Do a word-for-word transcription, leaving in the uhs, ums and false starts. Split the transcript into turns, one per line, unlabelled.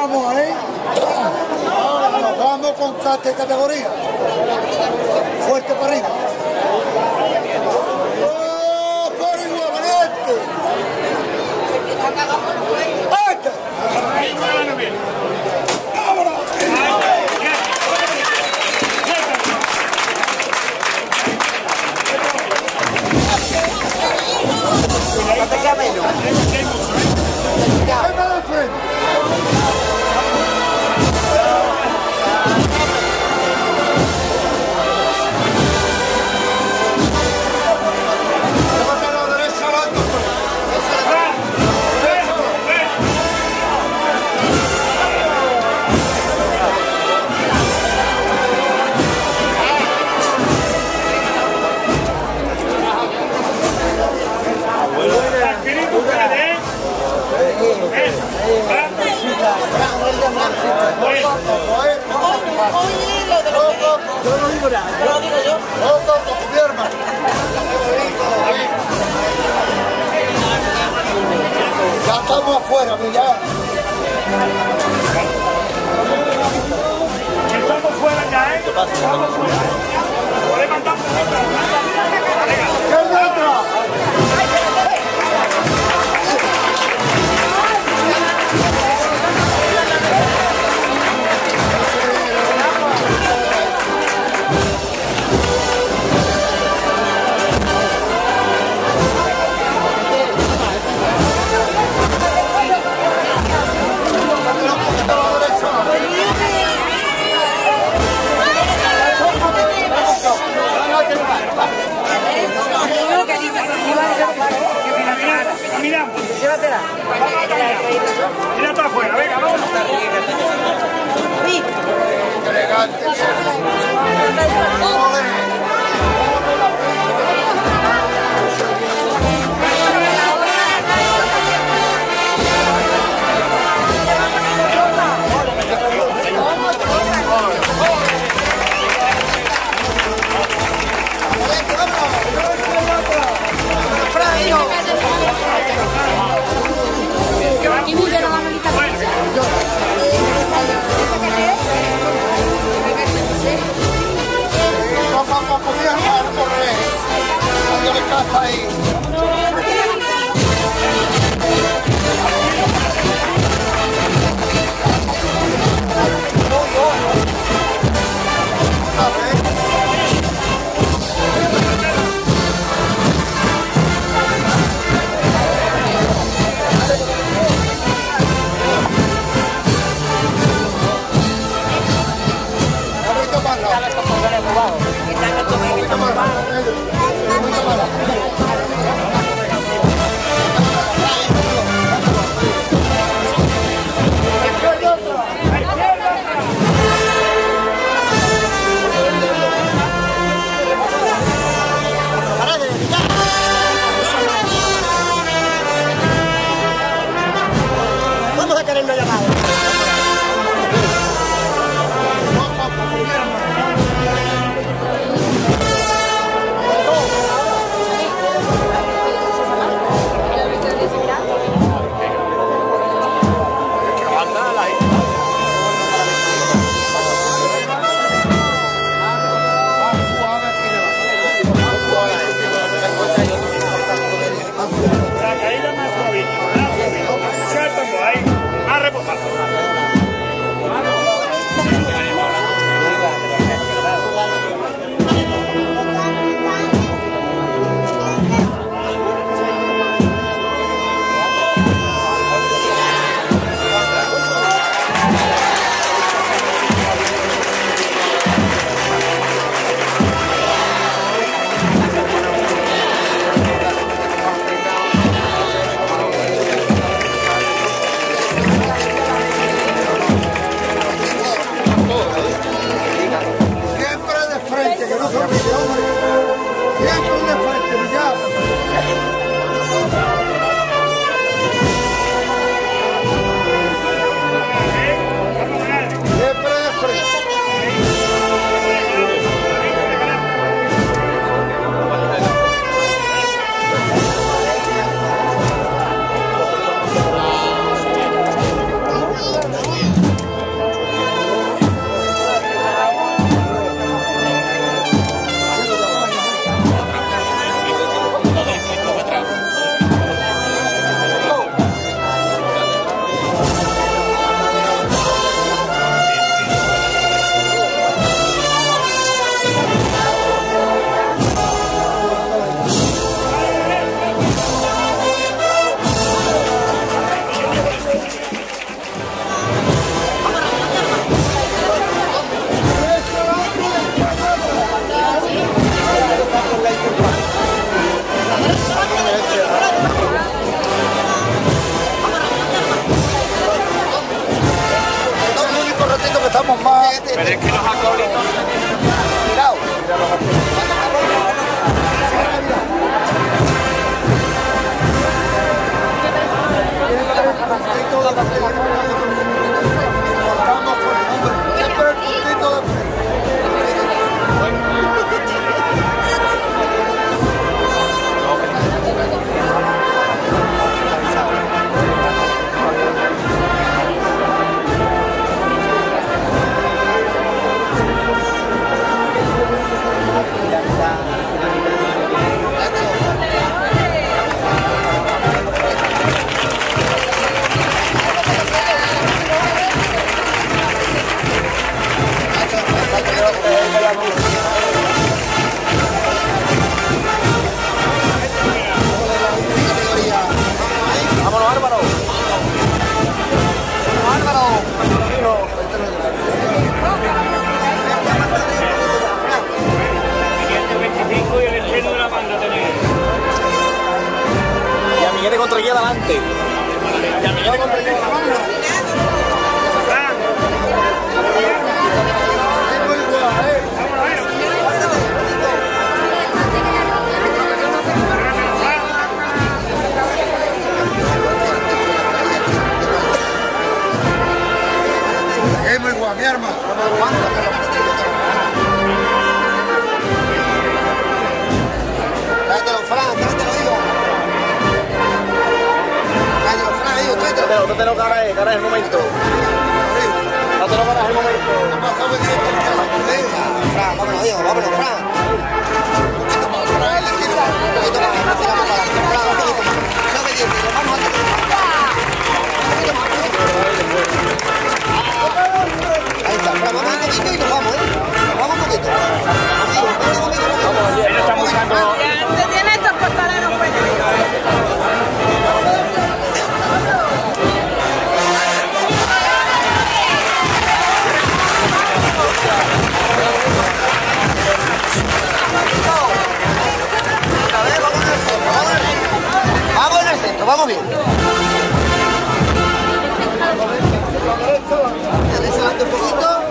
vamos, ¿eh? Ahora nos vamos con categoría. Fuerte para arriba. ¡Oh, por igual, valiente! ¡Este! ¡Vámonos! Yo no digo nada, yo lo digo yo. Otro con mi hermano. Ya estamos afuera, ya.
Estamos fuera ya, ¿eh? Estamos fuera. Podemos andar por
¿Qué es dentro?
Caminamos. Llévatela. Mira para afuera, venga, vamos.
Elegante. Ahí.
Vamos a tener una llamada.
La caída más suavita, más suavita. Suelta por ahí, más reposado.
Yeah.
contra guía adelante. Ya me llevo contra guía.
Es muy guapa, mi arma.
Tráetelo, Fran, tráetelo, digo. Tráetelo, Fran, digo, tráetelo. Tráetelo, tráetelo, cara, eh, cara, es el momento. Tráetelo, cara, es el momento. Fran, vámonos, digo, vámonos, Fran. Un poquito más, Fran, le tiro. Un poquito más, no tiramos para adelante. Fran, un poquito más. No me digas, vamos a hacer. Ahí está, Fran, vamos un poquito y nos vamos, ¿eh? Vamos un poquito.
Ellos están buscando...
Te tiene estos costaleros, pues.
Vamos en el centro, vamos bien. Adelante un poquito.